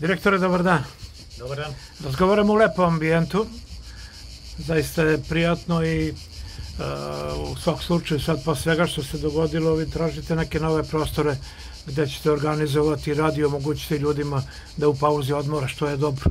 Direktore, dobar dan. Dobar dan. Razgovaramo u lepom ambijentu. Zaista je prijatno i u svak slučaju sad pa svega što se dogodilo vi tražite neke nove prostore gde ćete organizovati rad i omogućiti ljudima da u pauzi odmora, što je dobro.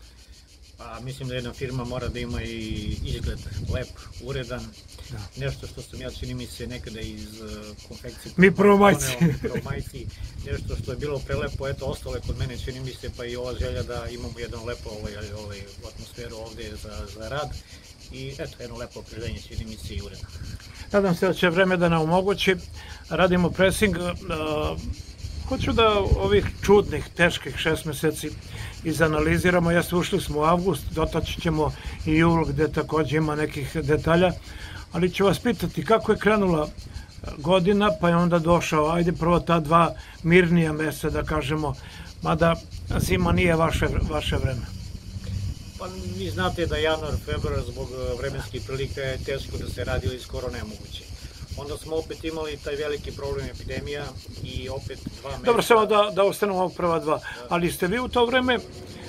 Pa mislim da jedna firma mora da ima i izgled lep, uredan. Nešto što sam ja, čini mi se, nekada iz konfekcije Mi prvomajci. Nešto što je bilo prelepo, eto, ostalo je kod mene, čini mi se, pa i ova želja da imamo jednu lepo atmosferu ovde za rad i eto, jedno lepo okruženje, čini mi se, i uredno. Nadam se da će vreme da nam omogući. Radimo presing. Hoću da ovih čudnih, teških 6 meseci izanaliziramo. Ušli smo u avgust, dotaći ćemo i jul gde takođe ima nekih detalja, ali ću vas pitati kako je krenula godina, pa je onda došao, ajde prvo ta dva mirnija meseca da kažemo, mada zima nije vaše vreme. Pa vi znate da januar, februar zbog vremenskih prilika je teško da se radi ili skoro nemoguće. Onda smo opet imali taj veliki problem epidemija i opet 2 meseca... Dobro, samo da ostanemo ovog prva dva. Ali ste vi u to vreme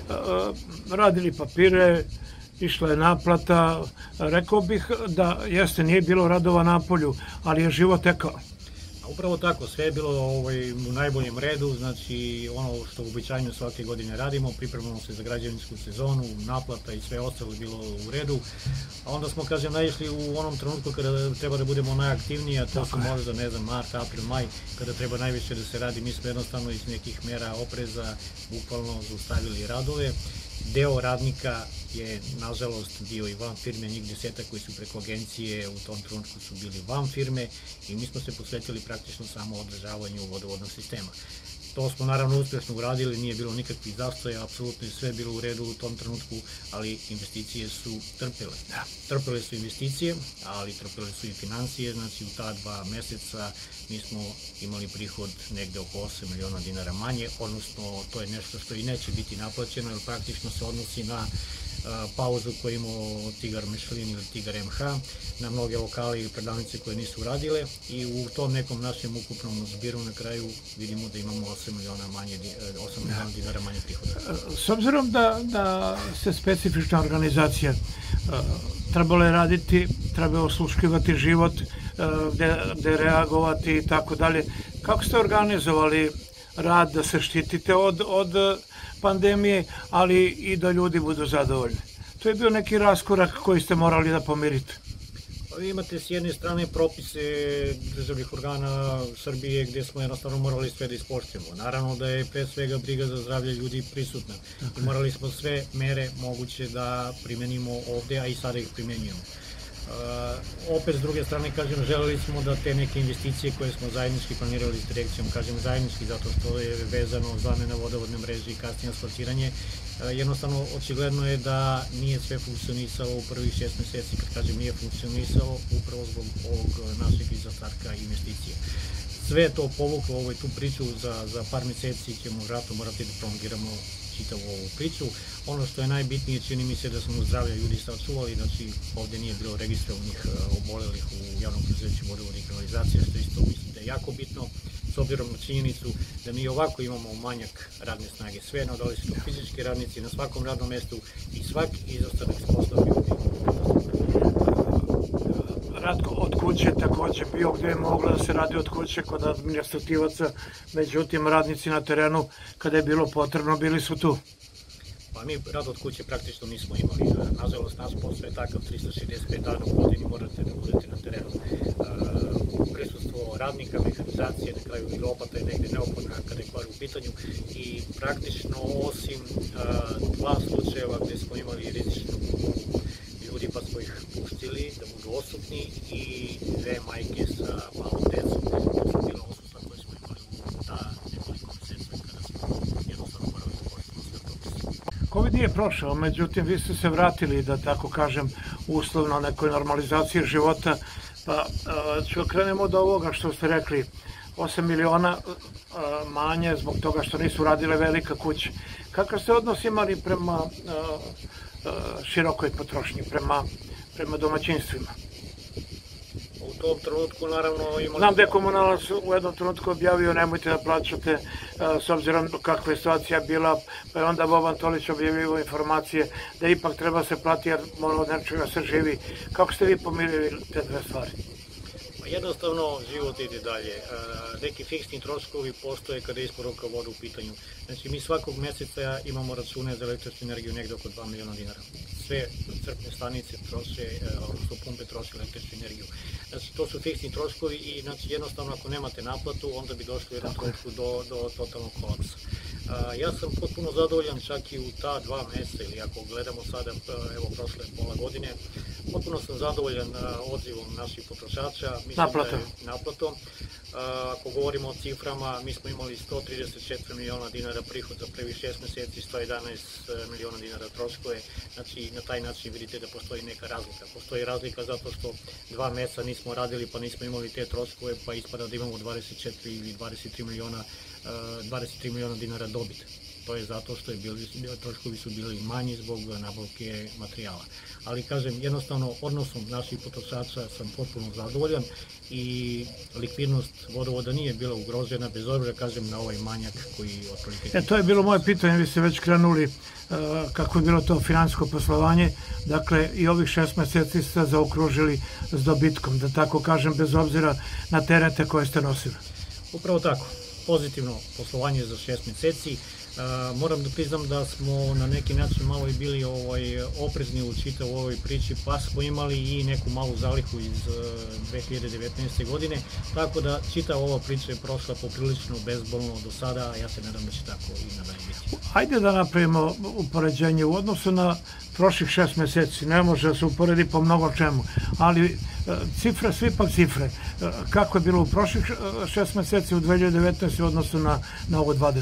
radili papire, išla je naplata, rekao bih da jeste, nije bilo radova na polju, ali je život tekao. Upravo tako, sve je bilo u najboljem redu, znači ono što uobičajeno svake godine radimo, pripremamo se za građevinsku sezonu, naplata i sve ostalo je bilo u redu, a onda smo, kažem, naišli u onom trenutku kada treba da budemo najaktivniji, a to su možda, ne znam, mart, april, maj, kada treba najviše da se radi, mi smo jednostavno iz nekih mera opreza bukvalno zaustavili radove. Deo radnika je, nažalost, bio i van firme, njih 10 koji su preko agencije u tom trenutku su bili van firme i mi smo se posvetili praktično samo održavanju vodovodnog sistema. To smo naravno uspešno uradili, nije bilo nikakvih zastoja, apsolutno je sve bilo u redu u tom trenutku, ali investicije su trpele. Trpele su investicije, ali trpele su i finansije, znači u ta 2 meseca mi smo imali prihod negde oko 8 miliona dinara manje, odnosno to je nešto što i neće biti naplaćeno, jer praktično se odnosi na pauzu koju imao Tigar Michelin ili Tigar MH, na mnoge lokale i prodavnice koje nisu radile i u tom nekom našem ukupnom zbiru na kraju vidimo da imamo 8 miliona dinara manje prihoda. S obzirom da ste specifična organizacija, trebalo je raditi, treba osluškivati život, gde reagovati i tako dalje. Kako ste organizovali rad da se štitite od pandemije, ali i da ljudi budu zadovoljni? To je bio neki raskorak koji ste morali da pomirite. Vi imate s jedne strane propise državnih organa Srbije gde smo jednostavno morali sve da ispoštujemo. Naravno da je pre svega briga za zdravlje ljudi prisutna i morali smo sve mere moguće da primenimo ovde, a i sada ih primenjujemo. Opet, s druge strane, kažem, želeli smo da te neke investicije koje smo zajednički planirali s direkcijom, kažem zajednički zato što je vezano zamena vodovodne mreže i kasnije asfaltiranje, jednostavno očigledno je da nije sve funkcionisalo u prvih 6 meseci, kad kažem nije funkcionisalo upravo zbog ovog našeg izostatka investicije. Sve je to povuklo tu priču, za par meseci ćemo vratno morati da prolongiramo čitavu ovu priču. Ono što je najbitnije, čini mi se da smo zdravlje ljudi sačuvali, znači ovde nije bilo registrovanih obolelih u javnom preduzeću vodovode i kanalizacije, što isto mislim da je jako bitno, s obzirom na činjenicu da mi ovako imamo manjak radne snage. Sve nadali su to fizički radnici na svakom radnom mestu i svaki izostanak s posla bio rad od kuće takođe bio gde je moglo da se radi od kuće kod administrativaca, međutim radnici na terenu kada je bilo potrebno bili su tu. Pa mi rad od kuće praktično nismo imali. Nažalost, naš posao je takav, 365 dana u godini morate da budete na terenu. Prisustvo radnika, mehanizacije, na kraju i lopata je negde neophodna kada je kvar u pitanju i praktično osim 2 slučajeva gde smo imali rizičnu ljudi pa smo ih pustili da budu odsutni i 2 majke sa malom decom, to su bila odsustva koje smo imali u ta nekoliko meseca kada smo jednostavno morali da poštimo sve propise. Covid nije prošao, međutim vi ste se vratili, da tako kažem, uslovno nekoj normalizaciji života, pa ću krenemo od ovoga što ste rekli, 8 miliona manje zbog toga što nisu radile velika kuća. Kakav ste odnos imali prema širokoj potrošnji, prema domaćinstvima? U tom trenutku naravno imali... Znam da je komunalac u jednom trenutku objavio nemojte da plaćate s obzirom kakva je situacija bila, pa je onda Boban Tolić objavio informacije da ipak treba se plati jer mora od nečega se živi. Kako ste vi pomirili te dve stvari? Jednostavno, život ide dalje. Neki fiksni troškovi postoje kada je isporuka voda u pitanju. Znači, mi svakog meseca imamo račune za električnu energiju negde oko 2 miliona dinara. Sve crpne stanice troše, odnosno pumpe troše električnu energiju. Znači, to su fiksni troškovi i znači, jednostavno ako nemate naplatu, onda bi došli u jednom trenutku do totalnog kolapsa. Ja sam potpuno zadovoljan čak i u ta 2 meseca, ili ako gledamo sada, evo prošle pola godine, potpuno sam zadovoljan odzivom naših potrošača, naplatom. Ako govorimo o ciframa, mi smo imali 134 miliona dinara prihod za prvih 6 meseci, 111 miliona dinara troškove, znači na taj način vidite da postoji neka razlika. Postoji razlika zato što 2 meseca nismo radili pa nismo imali te troškove, pa ispada da imamo 24 ili 23 miliona dinara dobit. To je zato što troškovi su bili manji zbog nabavke materijala. Ali kažem, jednostavno odnosom naših potrošača sam potpuno zadovoljan i likvidnost vodovoda nije bila ugrožena, bez obzira kažem na ovaj manjak koji otprilike... To je bilo moje pitanje, vi ste već krenuli kako je bilo to finansijsko poslovanje, dakle i ovih 6 meseci ste zaokružili s dobitkom, da tako kažem, bez obzira na terete koje ste nosili. Upravo tako, pozitivno poslovanje za 6 meseci. Moram da priznam da smo na neki način malo i bili oprezni u čitavu ovoj priči, pa smo imali i neku malu zalihu iz 2019. godine, tako da čitava ova priča je prošla poprilično bezbolno do sada, a ja se nadam da će tako i nadalje biti. Hajde da napravimo upoređenje u odnosu na prošlih 6 meseci, ne može da se uporedi po mnogo čemu, ali cifre, svi pa cifre, kako je bilo u prošlih 6 meseci u 2019. u odnosu na ovo 20.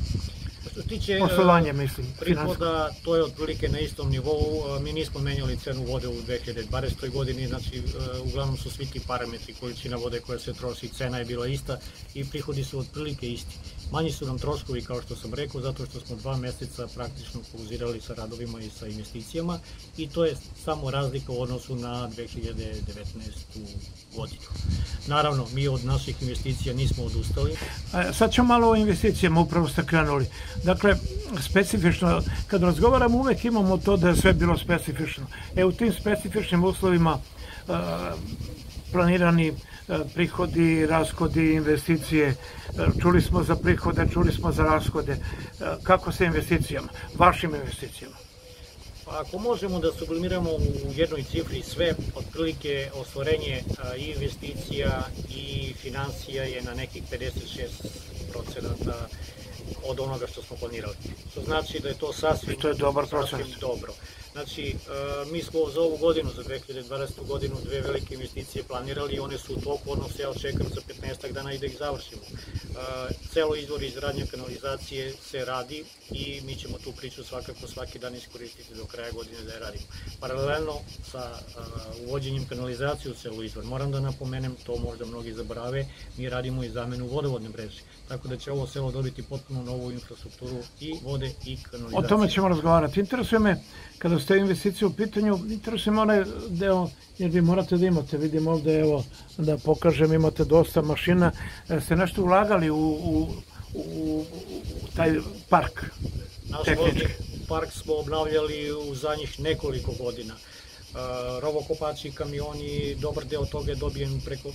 Poslovanje, mislim. Prihoda, to je otprilike na istom nivou. Mi nismo menjali cenu vode u 2020. godini, znači uglavnom su svi ti parametri, količina vode koja se troši, cena je bila ista i prihodi su otprilike isti. Manji su nam troškovi, kao što sam rekao, zato što smo 2 meseca praktično pauzirali sa radovima i sa investicijama i to je samo razlika u odnosu na 2019. godinu. Naravno, mi od naših investicija nismo odustali. Sad ćemo malo o investicijama, upravo ste krenuli. Dakle, specifično, kad razgovaramo uvek imamo to da je sve bilo specifično. U tim specifičnim uslovima planirani prihodi, rashodi, investicije, čuli smo za prihode, čuli smo za rashode. Kako sa investicijama, vašim investicijama? Ako možemo da sublimiramo u jednoj cifri sve, otprilike ostvarenje i investicija i financija je na nekih 56% od onoga što smo planirali. Što znači da je to sasvim dobro. Znači, mi smo za ovu godinu, za 2020. godinu, 2 velike investicije planirali i one su u toku, odnosno ja očekam za 15 dana i da ih završimo. Celo izvor izgradnje kanalizacije se radi i mi ćemo tu priču svakako svaki dan iskoristiti do kraja godine da je radimo. Paralelno sa uvođenjem kanalizacije u celo izvor, moram da napomenem, to možda mnogi zaborave, mi radimo i zamenu vodovodne mreže. Tako da će ovo selo dobiti potpuno novu infrastrukturu i vode i kanalizacije. O tome ćemo razgovarati. Interesuje me, kada ste investicije u pitanju, interesuje me onaj deo, jer vi morate da imate, vidim ovde, evo, da pokažem, imate dosta mašina, ste nešto ulagali u taj park? Naš vozni park smo obnavljali u zadnjih nekoliko godina. Rovokopači, kamioni, dobar deo toga je dobijen preko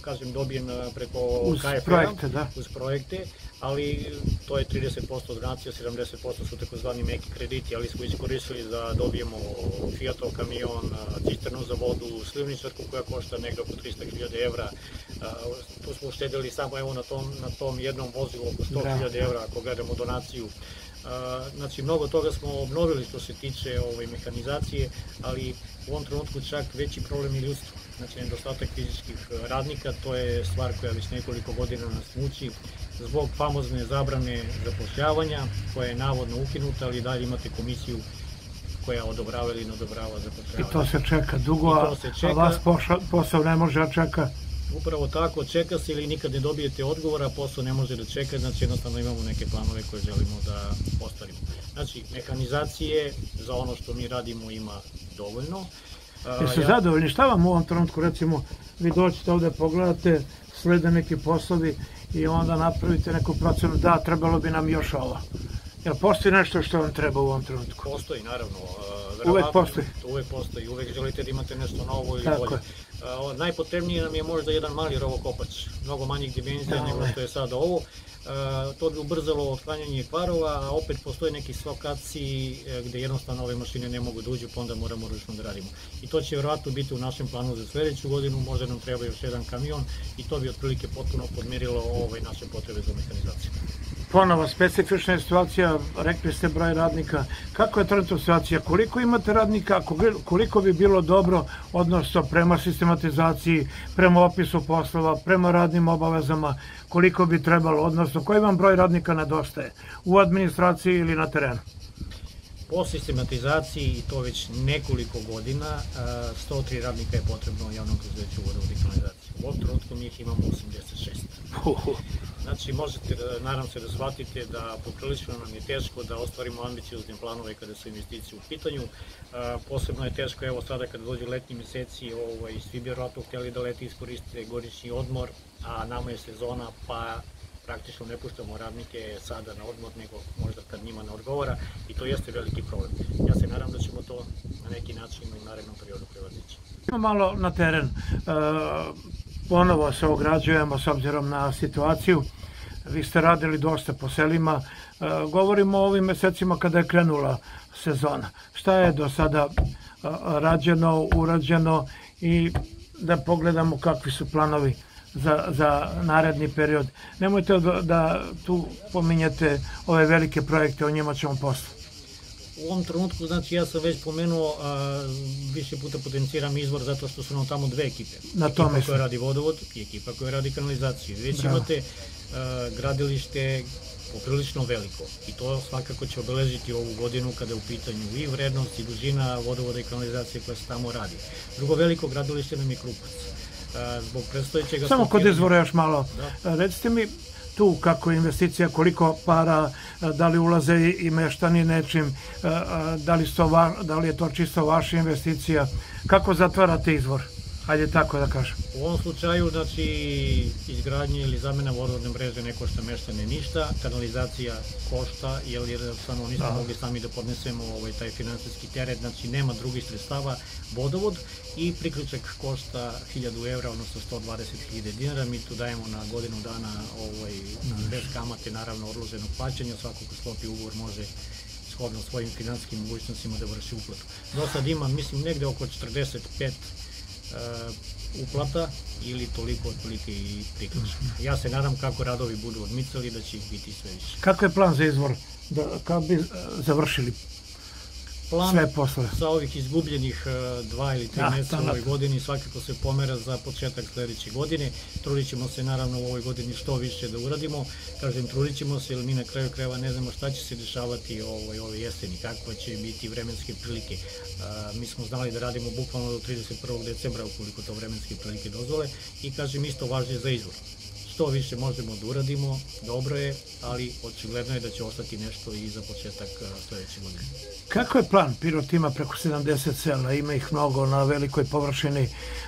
KFA, uz projekte, ali to je 30% donacija, 70% su takozvani meki krediti, ali smo iskoristili da dobijemo Fiatov kamion, cisternu za vodu, slivničarku koja košta negde oko 300.000 evra. Tu smo uštedili samo evo na tom jednom vozilu oko 100.000 evra ako gledamo donaciju. Znači, mnogo toga smo obnovili što se tiče mehanizacije, ali u ovom trenutku čak veći problem je ljudstvo. Znači, nedostatak fizičkih radnika, to je stvar koja već nekoliko godina nas muči zbog famozne zabrane zapošljavanja, koja je navodno ukinuta, ali dalje imate komisiju koja odobrava ili ne odobrava zapošljavanje. I to se čeka dugo, a vas posao ne može da čeka? Upravo tako, čeka se ili nikad ne dobijete odgovora, posao ne može da čeka, znači jednostavno imamo neke planove koje želimo da ostvarimo. Znači, mehanizacije za ono što mi radimo ima dovoljno. Jeste zadovoljni? Šta vam u ovom trenutku, recimo, vi doćete ovde, pogledate, slede neki poslovi i onda napravite neku procenu, da, trebalo bi nam još ovo. Jel postoji nešto što vam treba u ovom trenutku? Postoji, naravno. Uvek postoji? Uvek postoji, uvek želite da imate nešto novo ili bolje. Najpotrebniji nam je možda jedan mali rovokopač, mnogo manjih dimenzija nego što je sada ovo. To bi ubrzalo otklanjanje kvarova, a opet postoje neki svokaciji gde jednostavno ove mašine ne mogu da uđu, pa onda moramo ručno da radimo. I to će verovatno biti u našem planu za sledeću godinu, možda nam treba još jedan kamion i to bi otprilike potpuno podmirilo naše potrebe za mehanizaciju. Ponovo, specifična je situacija, rekli ste broj radnika. Kako je trenutna situacija? Koliko imate radnika, koliko bi bilo dobro, odnosno prema sistematizaciji, prema opisu poslova, prema radnim obavezama, koliko bi trebalo, odnosno koji vam broj radnika nedostaje u administraciji ili na terenu? Po sistematizaciji, i to već nekoliko godina, 103 radnika je potrebno u javnom preduzeću vodovod i kanalizaciju. U ovom trenutku mi ih imamo 86. Znači, možete, nadam se da shvatite da poprilično nam je teško da ostvarimo ambiciozne planove kada su investicije u pitanju. Posebno je teško, evo sada kada dođu letnji meseci, svi bi vjerojatno htjeli da leti iskoriste godišnji odmor, a nama je sezona, pa praktično ne puštamo radnike sada na odmor, nego možda kad njima ne odgovara i to jeste veliki problem. Ja se nadam da ćemo to na neki način u narednom periodu prevazići. Malo na teren, ponovo se ograđujemo s obzirom na situaciju. Vi ste radili dosta po selima, govorimo o ovim mesecima kada je krenula sezona. Šta je do sada rađeno, urađeno i da pogledamo kakvi su planovi za naredni period. Nemojte da tu pominjete ove velike projekte, o njima ćemo posle. U ovom trenutku, znači, ja sam već pomenuo, više puta potenciram izvor zato što su nam tamo dve ekipe. Ekipa koja radi vodovod i ekipa koja radi kanalizaciju. Već imate gradilište poprilično veliko i to svakako će obeležiti ovu godinu kada je u pitanju i vrednost i dužina vodovoda i kanalizacije koja se tamo radi. Drugo veliko gradilište nam je Krupac. Samo kod izvora još malo. Recite mi tu kako je investicija, koliko para, da li ulaze i meštani nečim, da li je to čisto vaša investicija, kako zatvarate izvor? Hajde tako da kažem. U ovom slučaju, znači, izgradnje ili zamena vodovodne mreže ne košta meštane ništa, kanalizacija košta, jer jednostavno nismo mogli sami da podnesemo taj finansijski teret, znači nema drugih sredstava, vodovod i priključak košta 1000 evra, odnosno 120.000 dinara, mi tu dajemo na godinu dana bez kamate, naravno odloženog plaćanja, svako ko sklopi ugovor može shodno svojim finansijskim mogućnostima da vrši uplatu. Do sad ima, mislim, negde oko 45 uplata ili toliko otprilike i priključak. Ja se nadam kako radovi budu odmicali da će ih biti sve više. Kako je plan za izvor? Kako bi završili sve poslove? Sa ovih izgubljenih 2 ili 3 mjeseca u ovoj godini svakako se pomera za početak sledeće godine. Trudit ćemo se naravno u ovoj godini što više da uradimo. Kažem, trudit ćemo se jer mi na kraju krajeva ne znamo šta će se dešavati ove jeseni, kakva će biti vremenske prilike. Mi smo znali da radimo bukvalno do 31. decembra ukoliko to vremenske prilike dozvole i kažem isto važnije za izvor. Što više možemo da uradimo, dobro je, ali očigledno je da će ostati nešto i za početak sledeće godine. Kako je plan? Pirot ima preko 70 sela, ima ih mnogo na velikoj površini.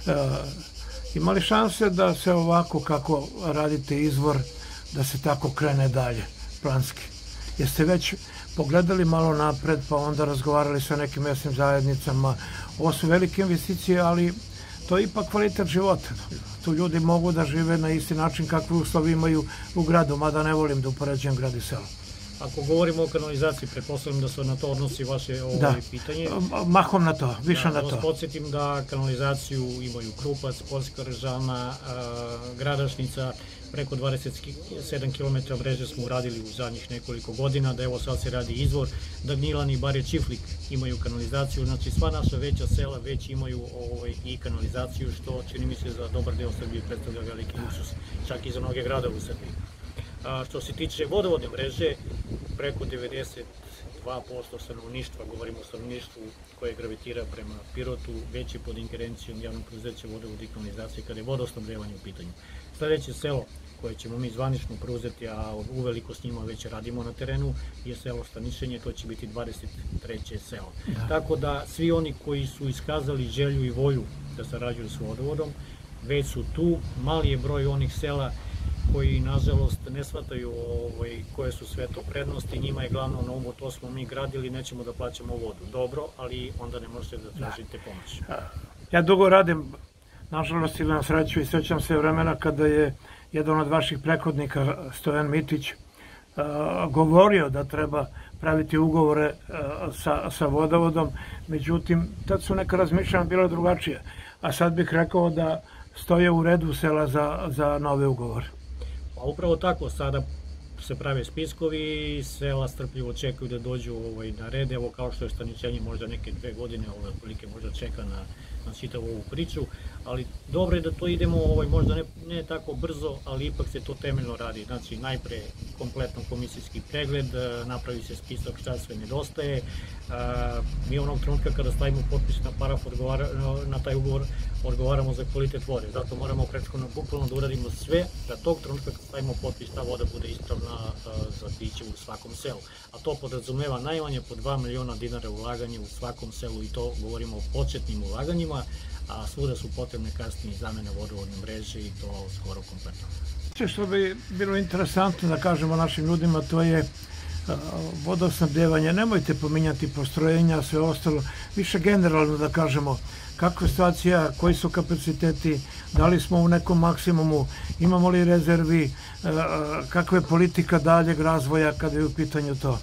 Ima li šanse da se ovako kako radite izvor, da se tako krene dalje, planski? Jeste već pogledali malo napred, pa onda razgovarali sa nekim mesnim zajednicama? Ovo su velike investicije, ali to je ipak kvalitet života. Tu ljudi mogu da žive na isti način kakve uslovi imaju u gradu, mada ne volim da upoređujem grad i selo. Ako govorimo o kanalizaciji, pretpostavljam da se na to odnosi vaše pitanje. Da, mahom na to, više na to. Da vas podsjetim da kanalizaciju imaju Krupac, Poljska Režana, Gradašnica, preko 27 km mreže smo uradili u zadnjih nekoliko godina, da evo sad se radi izvor, da Gnjilan i Barje Čiflik imaju kanalizaciju, znači sva naša veća sela već imaju i kanalizaciju, što čini mi se za dobar deo Srbije predstavlja veliki luksus, čak i za mnoge grada u Srbiji. Što se tiče vodovodne mreže, preko 92% stanovništva, govorimo o stanovništvu koje gravitira prema Pirotu, već je pod ingerencijom javnog preduzeća vodovod i kanalizacije kada je vodosnabdevanje u pitanju. Sledeće selo koje ćemo mi zvanično preuzeti, a uveliko s njima već radimo na terenu, je selo Stanišenje, to će biti 23. selo. Tako da svi oni koji su iskazali želju i volju da sarađuju s vodovodom, već su tu. Mali je broj onih sela koji nažalost ne shvataju koje su sve to prednosti, njima je glavno na umu, to smo mi gradili, nećemo da plaćamo vodu. Dobro, ali onda ne možete da tražite pomoć. Ja dugo radim, nažalost ili na sreću, i sećam se vremena kada je jedan od vaših prethodnika, Stojan Mitić, govorio da treba praviti ugovore sa vodovodom, međutim, tad su neka razmišljanja bila drugačija, a sad bih rekao da stoje u redu sela za nove ugovore. Pa upravo tako, sada se prave spiskovi, sela strpljivo čekaju da dođu na red, evo kao što je Staničenje možda neke 2 godine, otprilike možda čeka na čitavu ovu priču, ali dobro je da to idemo, možda ne tako brzo, ali ipak se to temeljno radi. Znači, najpre kompletno komisijski pregled, napravi se spisak šta sve nedostaje. Mi onog trenutka kada stavimo potpis na paraf, na taj ugovor, odgovaramo za kvalitet vode. Zato moramo prethodno bukvalno da uradimo sve, da tog trenutka kada stavimo potpis, ta voda bude ispravna za piće u svakom selu. A to podrazumeva najmanje po 2 miliona dinara ulaganja u svakom selu, i to govorimo o početnim ulaganjima, a svuda su potrebne kasnije zamene vodovodne mreže i to skoro kompletno. Što bi bilo interesantno da kažemo našim ljudima, to je vodosnabdevanje. Nemojte pominjati postrojenja, sve ostalo, više generalno da kažemo kakva je situacija, koji su kapaciteti, da li smo u nekom maksimumu, imamo li rezervi, kakva je politika daljeg razvoja kada je u pitanju to.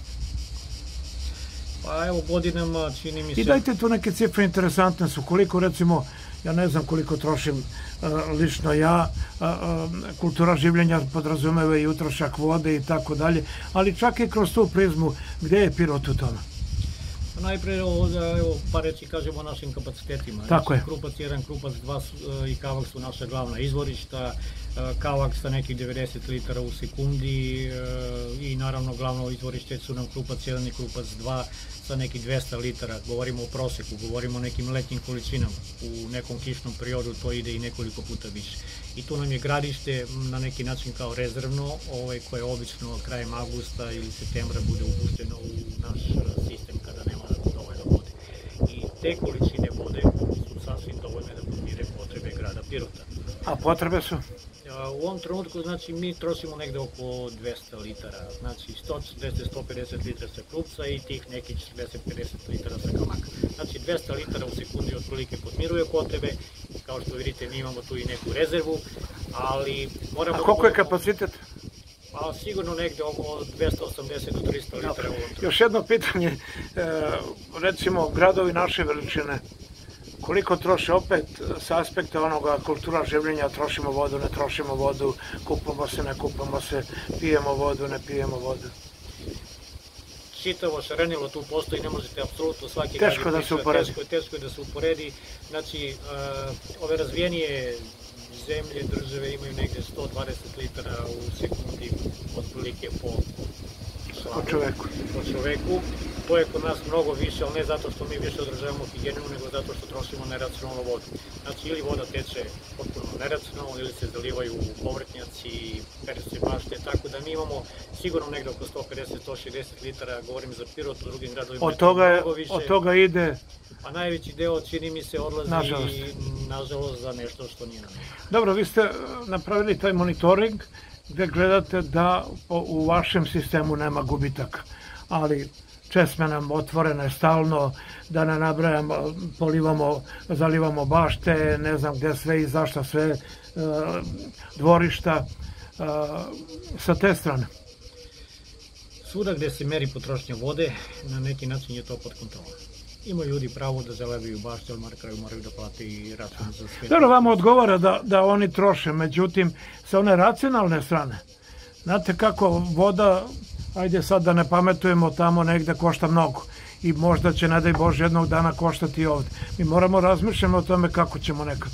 Pa evo, godinama čini mi se... I dajte tu neke cifre, interesantne su, koliko recimo, ja ne znam koliko trošim lično ja, kultura življenja podrazumeva i utrošak vode i tako dalje, ali čak i kroz tu prizmu, gde je Pirot u tome? Najpre, par reći kažemo o našim kapacitetima. Tako je. Krupac 1, Krupac 2 i Kavak su naša glavna izvorišta. Kavak sa nekih 90 litara u sekundi i naravno glavno izvorište su nam Krupac 1 i Krupac 2 sa nekih 200 litara. Govorimo o proseku, govorimo o nekim letnjim količinama. U nekom kišnom periodu to ide i nekoliko puta više. I tu nam je gradište na neki način kao rezervno, koje obično krajem avgusta ili septembra bude upušteno u naš sistem kada nema dovoljno vode. I te količine vode su sasvim dovoljne da pomire potrebe grada Pirota. A potrebe su? U ovom trenutku, znači, mi trošimo negde oko 200 litara, znači 140-150 litara sa Krupca i tih nekih 40-50 litara sa Kamaka. Znači 200 litara u sekundi otprilike podmiruje potrebe, kao što vidite mi imamo tu i neku rezervu, ali moramo... A koliko je kapacitet? Pa sigurno negde oko 280 do 300 litara u ovom trenutku. Još jedno pitanje, recimo gradovi naše veličine, koliko troše opet sa aspekta onoga kultura življenja, trošimo vodu, ne trošimo vodu, kupamo se, ne kupamo se, pijemo vodu, ne pijemo vodu? Čitavo šarenilo tu postoji, ne možete apsolutno svaki... Teško da se uporedi. Teško je da se uporedi. Znači, ove razvijenije zemlje, države imaju negde 120 litara u sekundi, otprilike po čoveku. To je kod nas mnogo više, ali ne zato što mi više održavamo higijenu, nego zato što trošimo neracionalnu vodu. Znači, ili voda teče potpuno neracionalno, ili se zalivaju povrtnjaci, pere se bašte, tako da mi imamo sigurno negde oko 150-160 litara, govorim za Pirot, u drugim gradovima mnogo više. Od toga ide... A najveći deo, čini mi se, odlazi nažalost za nešto što nije namenjeno. Dobro, vi ste napravili taj monitoring gde gledate da u vašem sistemu nema gubitaka, ali česme nam otvorene stalno, da ne nabrajamo, polivamo, zalivamo bašte, ne znam gde sve i zašta sve, dvorišta, sa te strane. Svuda gde se meri potrošnja vode, na neki način je to pod kontrolom. Ima ljudi pravo da zalevaju bašte, ali na kraju moraju da plate i račun za sve. Dobro, vama odgovara da oni troše, međutim, sa one racionalne strane, znate kako voda, ajde sad da ne pametujemo, tamo negde košta mnogo i možda će, ne daj Bože, jednog dana koštati i ovde. Mi moramo razmišljati o tome kako ćemo nekad.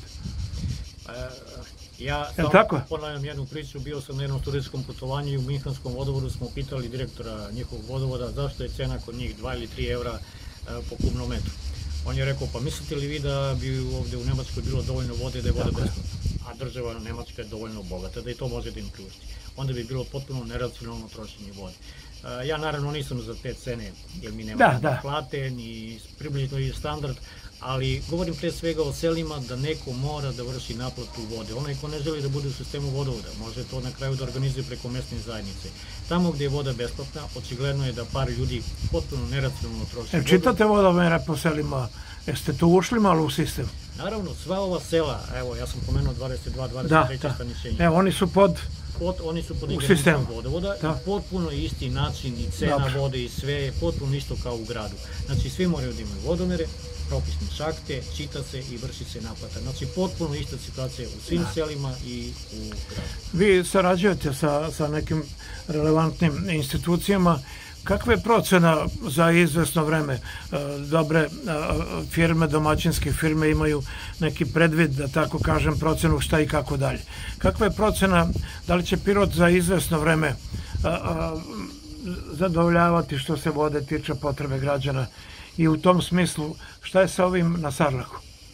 Ja samo ponavljam jednu priču, bio sam na jednom turistskom putovanju i u Minhanskom vodovodu smo pitali direktora njihovog vodovoda zašto je cena kod njih 2 ili 3 evra po kubnom metru. On je rekao, pa mislite li vi da bi ovde u Nemačkoj bilo dovoljno vode, da je voda besplatna, a država Nemačka je dovoljno bogata da i to može da im priušti. Onda bi bilo potpuno neracionalno trošenje vode. Ja naravno nisam za te cene, jer mi nemamo plate, ni približno i standard, ali govorim pre svega o selima da neko mora da vrši naplatu vode. Onaj ko ne želi da bude u sistemu vodovoda, može to na kraju da organizuje preko mesne zajednice. Tamo gde je voda besplatna, očigledno je da par ljudi potpuno neracionalno troši vodu. Čitate vodomere po selima, jeste tu ušli malo u sistem? Naravno, sva ova sela, evo ja sam pomenuo 22-23 staničenja. Evo, oni su pod ingerencijom vodovoda i potpuno isti način i cena vode i sve je potpuno isto kao u gradu. Znači, svi moraju da imaju vodomere, propisne šakte, čita se i vrši se naplata. Znači, potpuno ista situacija u svim selima i u gradu. Vi sarađujete sa nekim relevantnim institucijama. Kakva je procena za izvesno vreme? Dobre firme, domaćinske firme imaju neki predvid, da tako kažem, procenu šta i kako dalje. Kakva je procena, da li će Pirot za izvesno vreme zadovoljavati što se vode tiče potrebe građana i u tom smislu šta je sa ovim na Sarlaku?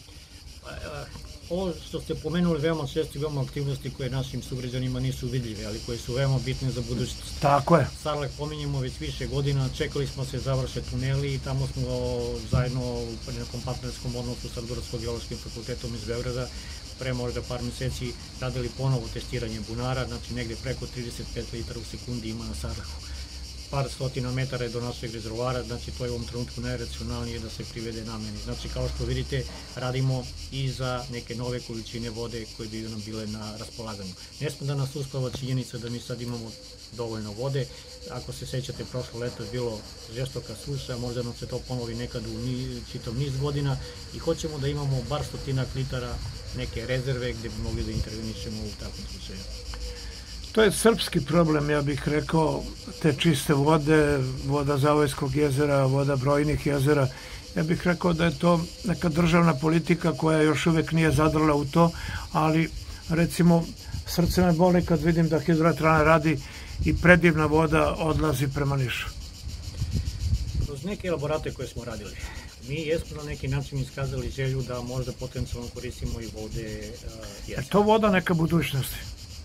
Ovo što ste pomenuli veoma često i veoma aktivnosti koje našim sugrađanima nisu vidljive, ali koje su veoma bitne za budućnost. Tako je. Sarlak pominjemo već više godina, čekali smo se završe tuneli i tamo smo zajedno u nekom partnerskom odnosu sa Rudarsko-geološkim fakultetom iz Beograda pre možda par meseci radili ponovo testiranje bunara, znači negde preko 35 litara u sekundi ima na Sarlaku. Par stotina metara je do našeg rezervoara, znači to je u ovom trenutku najracionalnije da se privede nameni. Znači, kao što vidite, radimo i za neke nove količine vode koje bi nam bile na raspolaganju. Ne sme da nas uspava činjenica da mi sad imamo dovoljno vode. Ako se sećate, prošlo leto je bilo žestoka suša, možda nam se to ponovi nekad u čitav niz godina i hoćemo da imamo bar 100 litara neke rezerve gde bi mogli da intervenišemo u takvom slučaju. To je srpski problem, ja bih rekao, te čiste vode, voda Zavojskog jezera, voda brojnih jezera. Ja bih rekao da je to neka državna politika koja još uvek nije zadrala u to, ali recimo srce me boli kad vidim da hidroelektrana radi i predivna voda odlazi prema Nišu. Kroz neke elaborate koje smo radili, mi jesmo na neki način iskazali želju da možda potencijalno koristimo i vode jezera. Je to voda neka budućnosti?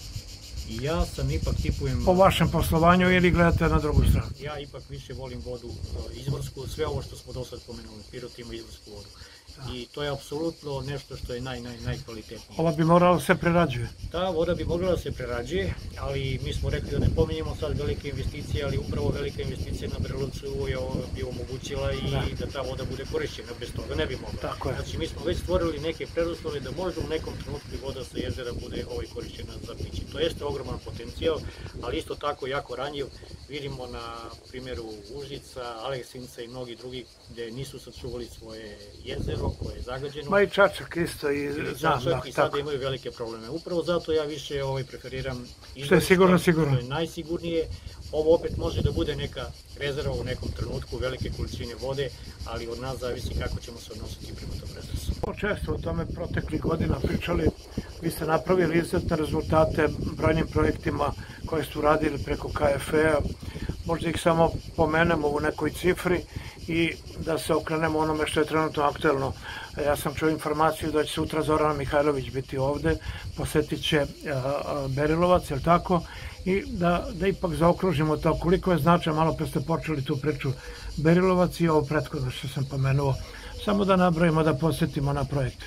Ja sam ipak tipujem... Po vašem poslovanju ili gledate na drugu stranu? Ja ipak više volim vodu izvorsku, sve ovo što smo do sad pomenuli, Pirot ima izvorsku vodu. I to je apsolutno nešto što je najkvalitetnije. Ova bi morala da se prerađuje? Ta voda bi mogla da se prerađuje, ali mi smo rekli da ne pominjemo sad velike investicije, ali upravo velika investicija na Brelovcu bi omogućila i da ta voda bude korišćena, bez toga ne bi mogla. Znači mi smo već stvorili neke preduslove da možda u nekom trenutku voda sa jezera bude korišćena za piće. To jeste ogroman potencijal, ali isto tako jako ranjiv. Vidimo na primjeru Užica, Aleksinca i mnogi drugi gde nisu sačuvali svoje jezero koje je zagađeno. Ma i Čačak isto i Čačak i sada imaju velike probleme. Upravo zato ja više preferiram što je sigurno. Što je najsigurnije. Ovo opet može da bude neka rezerva u nekom trenutku, velike količine vode, ali od nas zavisi kako ćemo se odnositi prema tom resursu. Često o tome proteklih godina pričali, vi ste napravili izuzetne rezultate brojnim projektima koje su radili preko KFE-a, možda ih samo pomenemo u nekoj cifri i da se okrenemo onome što je trenutno aktuelno. Ja sam čuo informaciju da će sutra Zorana Mihajlović biti ovde, posetit će Berilovac, je li tako? I da ipak zaokružimo to koliko je značaj, malo pre ste počeli tu priču Berilovac i ovo prethodno što sam pomenuo, samo da nabrojimo, da posetimo na projekte.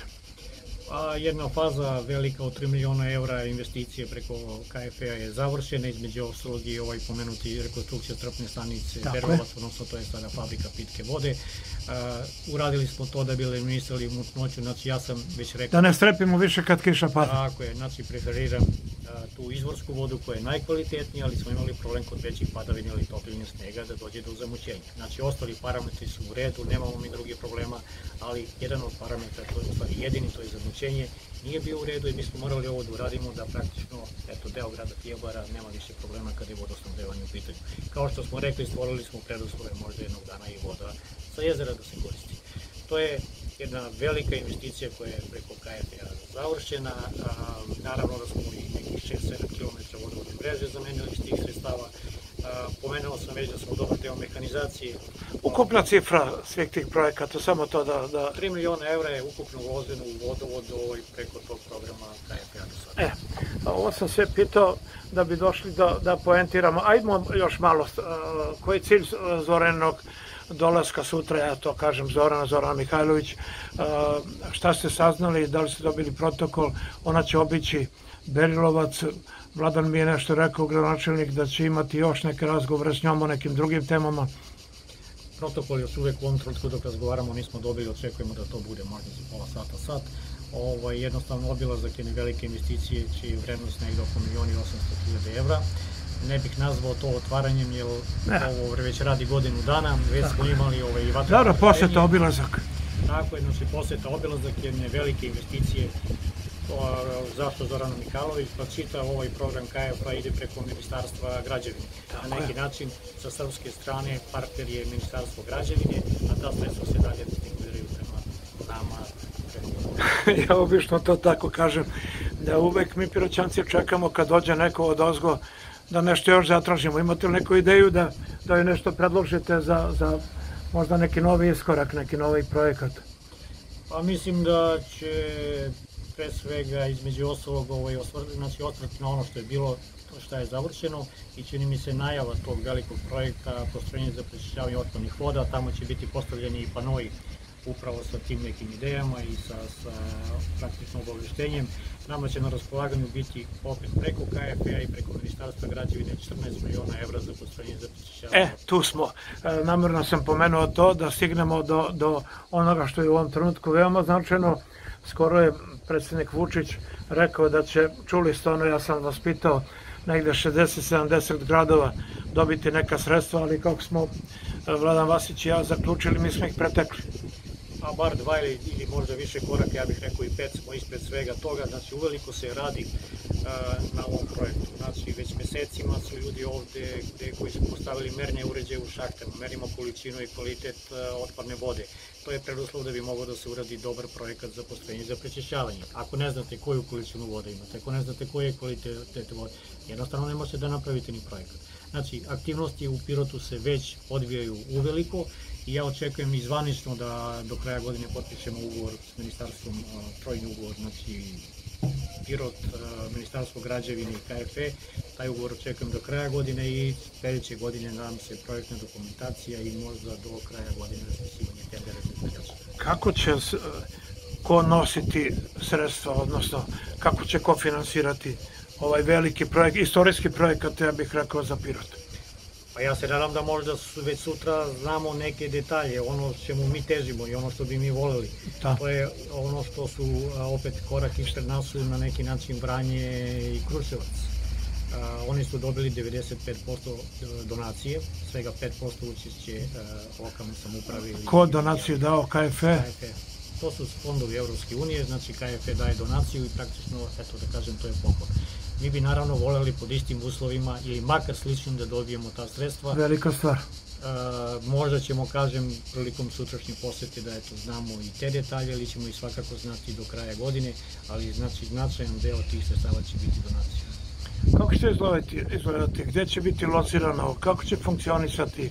Jedna faza velika od 3 miliona evra investicije preko KFE-a je završena, između ostalog i pomenuti rekonstrukcija crpne stanice Berilovac, odnosno to je sada fabrika pitke vode. Uradili smo to da bi eliminisali mutnoću, znači ja sam već rekao... Da ne strepimo više kad kiša pada. Tako je, znači preferiram tu izvorsku vodu koja je najkvalitetnija, ali smo imali problem kod većih padavina ili topljenja snega da dođe do zamućenja. Znači ostali parametri su u redu, nemamo mi drugih problema, ali jedan od parametra, to je u stvari jedini, to je zamućenje, nije bio u redu i mi smo morali ovo da uradimo da praktično, deo grada Tijabara nema više problema kada je vodosnabdevanje u pitanju. Kao što smo rekli, stvorili smo preduslove možda jednog dana i voda sa jezera da se koristi. To je jedna velika investicija koja je preko KFE-a završena. Naravno da smo i nekih 6-7 km vodovodne mreže zamenili iz tih sredstava. Pomenuo sam već da smo dobar deo mehanizacije. Ukupna cifra svih tih projekata, samo to da... 3 miliona evra je ukupno uloženo u vodovod preko tog programa KFE-a do sada. Ovo sam sve pitao da bi došli da poentiramo. Ajdemo još malo, koji je cilj Zorenog dolaska sutra, ja to kažem Zorana Mihajlović, šta ste saznali, da li ste dobili protokol, ona će obići Berilovac, Vladan mi je nešto rekao, gradonačelnik, da će imati još neke razgovore s njom o nekim drugim temama. Protokol još uvek u ovom trenutku dok razgovaramo nismo dobili, očekujemo da to bude možda za pola sat. Jednostavno obilazak jedne velike investicije čiji je vrednost negde oko 1.800.000 evra. Ne bih nazvao to otvaranjem, jer ovo već radi godinu dana, već smo imali i vatreno. Dobro, poseta obilazak. Tako je, znači poseta obilazak jedne velike investicije. Zašto Zorana Mihajlović? Pa čitav ovaj program KFA ide preko Ministarstva građevine. Na neki način sa srpske strane partner je Ministarstvo građevine, a ta sredstva se dalje distribuiraju prema nama. Ja obično to tako kažem, da uvek mi Piroćanci čekamo kad dođe neko od ozgo da nešto još zatražimo. Imate li neku ideju da joj nešto predložite za možda neki novi iskorak, neki novi projekat? Pa mislim da će pre svega između ostalog osvrti na ono što je bilo, što je završeno i čini mi se najava tog velikog projekta postrojenja za prečišćavanje otpadnih voda. Tamo će biti postavljeni i panoi upravo sa tim nekim idejama i sa praktičnom obaveštenjem. Nama će na raspolaganju biti opet preko KFA i preko Ministarstva građevine 14 miliona evra za postrojenje za prečišćavanje. Tu smo. Namerno sam pomenuo to da stignemo do onoga što je u ovom trenutku veoma značajno. Skoro je predsjednik Vučić rekao da će, čuli ste ono, ja sam vas pitao, negde 60-70 gradova dobiti neka sredstva, ali kako smo Vladan Vasić i ja zaključili, mi smo ih pretekli. A bar 2 ili možda više koraka, ja bih rekao i 5 smo ispred svega toga, znači uveliko se radi na ovom projektu. Znači već mesecima su ljudi ovde koji su postavili merne uređaje u šahtama, merimo količinu i kvalitet otpadne vode. To je preduslov da bi mogao da se uradi dobar projekat za postrojenje za prečišćavanje. Ako ne znate koju količinu vode imate, ako ne znate koji je kvalitet vode, jednostavno ne možete da napravite ni projekat. Znači, aktivnosti u Pirotu se već odvijaju uveliko i ja očekujem i zvanično da do kraja godine potpišemo ugovor s ministarstvom, trojni ugovor, znači Pirot, Ministarstvo građevine i KFA. Taj ugovor očekujem do kraja godine i sledeće godine nadam se projektna dokumentacija i možda do kraja godine raspisivanje tendera. Kako će ko nositi sredstva, odnosno kako će ko finansirati ovaj veliki projekt, istorijski projekat, ja bih rekao, za Pirot? Pa ja se nadam da možda već sutra znamo neke detalje, ono čemu mi težimo i ono što bi mi voleli. To je ono što su opet korak ispred nas su na neki način Vranje i Kruševac. Oni su dobili 95% donacije, svega 5% učešće lokalne samouprave. Ko donaciju dao? KFA? To su fondovi Evropske unije, znači KFA daje donaciju i praktično, eto da kažem, to je poklon. Mi bi naravno voljeli pod istim uslovima ili makar sličnim da dobijemo ta sredstva. Velika stvar. Možda ćemo, kažem, prilikom sutrašnje posete da znamo i te detalje, ali ćemo i svakako znati do kraja godine, ali znači značajan deo tih sredstava će biti donacija. Kako će izgledati? Gde će biti locirano? Kako će funkcionisati?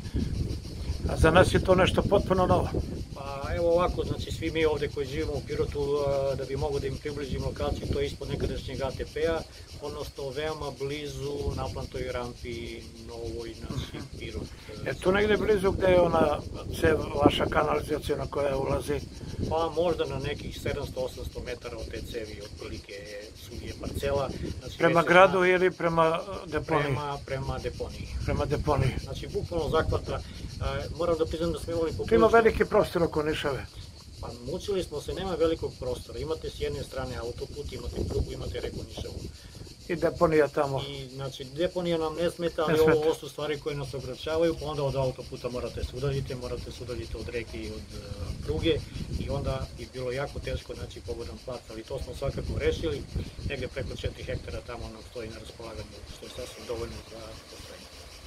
Za nas je to nešto potpuno novo. Pa evo ovako, znači svi mi ovde koji živimo u Pirotu, da bi mogo da im približimo lokaciju, to je ispod nekadašnjeg ATP-a, odnosno veoma blizu naplatnoj rampi Novoj, znači Pirot. Tu negde blizu gde je ona cev, vaša kanalizacijona koja ulazi? Pa možda na nekih 700-800 metara od te cevi, otprilike je parcela. Prema gradu ili prema deponiji? Prema deponiji. Prema deponiji. Znači bukvalno zahvata, moram da priznam da smo imali poprilično... Ima veliki prostor oko Nišave? Pa mučili smo se, nema velikog prostora, imate s jedne strane autoput, imate prugu, imate reku Nišavu. I deponija tamo? I znači deponija nam ne smeta, ali ovo su stvari koje nas obraćavaju, pa onda od autoputa morate se udaljiti od reke i od pruge i onda je bilo jako teško naći pogodan plac, ali to smo svakako rešili, negde preko 4 hektara tamo nam stoji na raspolaganju, što je sasvim dovoljno za postrojenje.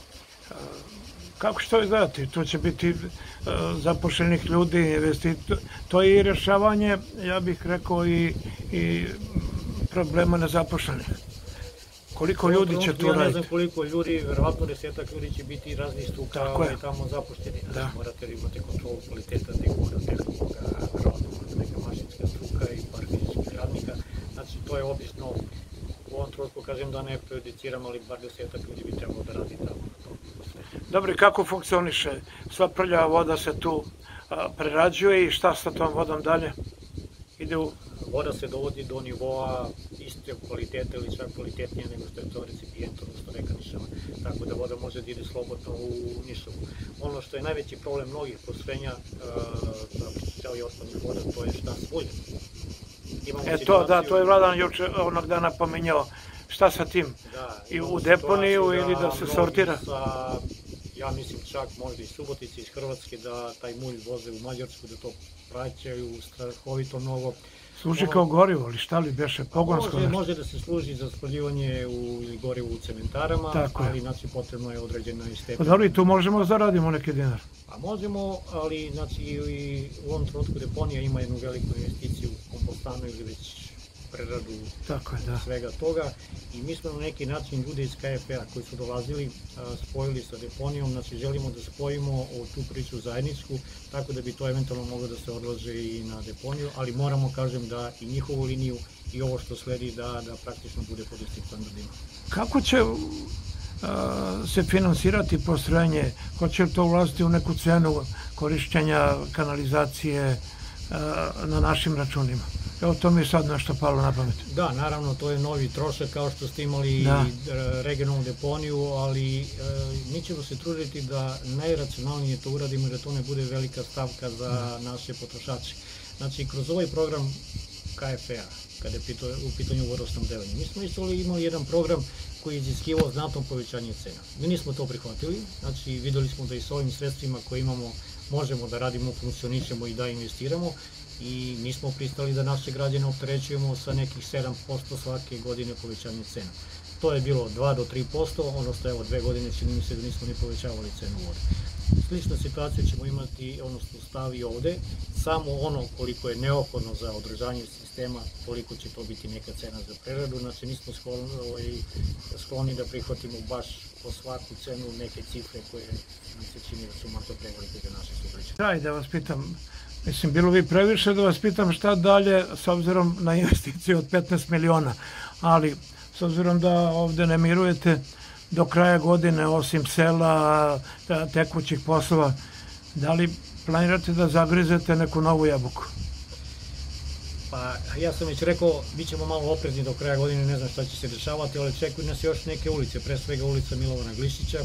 Kako će to izgledati? Tu će biti zapošljenih ljudi, investitora. To je i rešavanje, ja bih rekao, i problema nezapošljenih. Koliko ljudi će tu raditi? Ja ne znam koliko ljudi, verovatno 10-ak ljudi će biti raznih struka tamo zapošljeni. Morate imati kontrolu kvaliteta tehnologa, verovatno neka mašinska struka i par fizičkih radnika. Znači to je obično, u ovom trenutku kažem da ne prejudiciram, ali bar 10-ak ljudi bi trebalo da radi tamo na tom. Dobro, i kako funkcioniše? Sva prljava voda se tu prerađuje i šta sa tom vodom dalje? Ide u... Voda se dovodi do nivoa iste kvalitete ili čak kvalitetnije nego što je to recipijent, odnosno reka Nišava. Tako da voda može da ide slobodno u Nišavu. Ono što je najveći problem mnogih postrojenja za prečišćavanje otpadnih voda, to je šta s muljem. To je Vladan juče onog dana pominjao. Šta sa tim? I u deponiju ili da se sortira? Ja mislim čak možda i Subotici iz Hrvatske da taj mulj voze u Mađarsku, da to praćaju strahovito mnogo. Služi kao gorivo, ali šta li beše pogonsko? Može da se služi za spaljivanje ili gorivo u cementarama, ali znači potrebno je određena stepen. Dobro, i tu možemo zaradimo neki dinar. A možemo, ali znači i u ovom trenutku deponija ima jednu veliku investiciju u kompostanu ili već preradu svega toga i mi smo na neki način ljude iz KFA koji su dolazili spojili sa deponijom, znači želimo da spojimo tu priču zajedničku, tako da bi to eventualno moglo da se odlaže i na deponiju, ali moramo, kažem, da i njihovu liniju i ovo što sledi da praktično bude pod istim standardima. Kako će se finansirati postrojenje? Hoće li to ulaziti u neku cenu korišćenja kanalizacije na našim računima? Evo, to mi je sad nešto palo na pamet. Da, naravno, to je novi trošak, kao što ste imali regionalnu deponiju, ali mi ćemo se truditi da najracionalnije to uradimo i da to ne bude velika stavka za naše potrošače. Znači, kroz ovaj program KFA, kada je u pitanju vodosnabdevanje, mi smo isto imali jedan program koji je iziskivao znatno povećanje cena. Mi nismo to prihvatili, znači videli smo da i s ovim sredstvima koje imamo možemo da radimo, funkcionišemo i da investiramo, i mi smo pristali da naše građane opterećujemo sa nekih 7% svake godine povećanje cena. To je bilo 2 do 3%, odnosno evo 2 godine čini mi se da nismo ni povećavali cenu vode. Slična situacija ćemo imati, odnosno stavi ovde, samo ono koliko je neophodno za održanje sistema, toliko će to biti neka cena za preradu, znači nismo skloni da prihvatimo baš po svaku cenu neke cifre koje nam se čini da su možda prevelike za naše sugrađane. Daj da vas pitam, mislim, bilo bi previše da vas pitam šta dalje s obzirom na investiciju od 15 miliona, ali s obzirom da ovde ne mirujete do kraja godine, osim sela, tekućih poslova, da li planirate da zagrizete neku novu jabuku? Pa, ja sam već rekao, bit ćemo malo oprezni do kraja godine, ne znam šta će se dešavati, ali čekuju nas još neke ulice, pre svega ulica Milovana Glišića,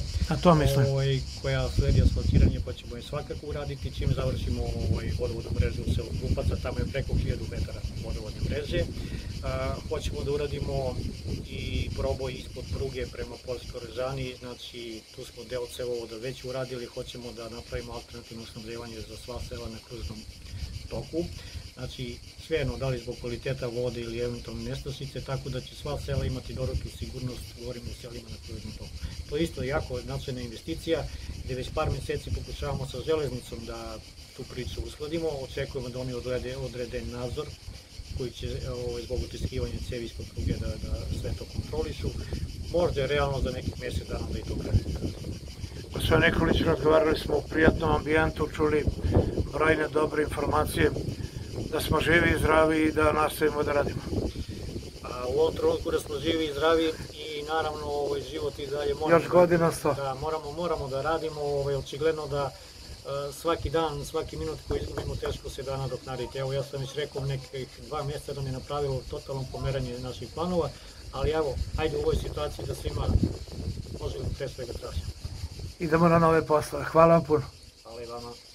koja sledi asfaltiranje, pa ćemo je svakako uraditi čim završimo vodovodnu mrežu u selu Grupaca, tamo je preko 1000 metara vodovodne mreže. Hoćemo da uradimo i proboj ispod pruge prema Poljskoj Režani, znači tu smo deo cevovoda već uradili, hoćemo da napravimo alternativno snabdevanje za sva sela na kružnom toku. Znači, svejedno, da li zbog kvaliteta vode ili eventualne nestašice, tako da će sva sela imati dodatnu sigurnost, govorimo o selima na kružnom toku. To je isto jako značajna investicija, gde već par meseci pokušavamo sa železnicom da tu priču uskladimo, očekujemo da oni odrede nadzor koji će zbog utiskivanja cevi ispod pruge da sve to kontrolišu. Možda je realno za nekih mesec dana da i to krene. Gospodin Nikolić, razgovarali smo u prijatnom ambijentu, čuli brojne dobre informacije, da smo živi i zdravi i da nastavimo da radimo. U ovom trenutku da smo živi i zdravi i naravno život i dalje moramo... Još godina 100. Da, moramo da radimo, očigledno da svaki dan, svaki minut koji izgubimo teško se da nadoknaditi. Evo, ja sam već rekao, nekih 2 mjeseca nam je napravilo totalno pomeranje naših planova, ali evo, ajde u ovoj situaciji da svima možemo pre svega tražiti. Idemo na nove poslove. Hvala vam puno. Hvala i vama.